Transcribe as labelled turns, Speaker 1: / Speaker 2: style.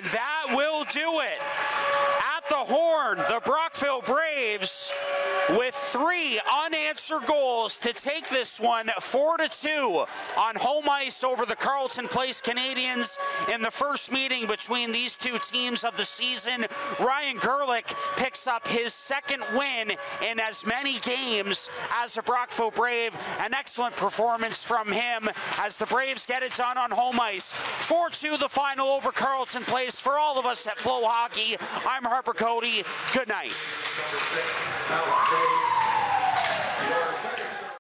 Speaker 1: And that will do it. At the horn, the Brockville Braves with 3 unanswered goals to take this one 4-2 on home ice over the Carleton Place Canadians in the first meeting between these two teams of the season. Ryan Gerlich picks up his 2nd win in as many games as a Brockville Brave. An excellent performance from him as the Braves get it done on home ice. 4-2 the final over Carleton Place. For all of us at Flow Hockey, I'm Harper Cotie. Good night.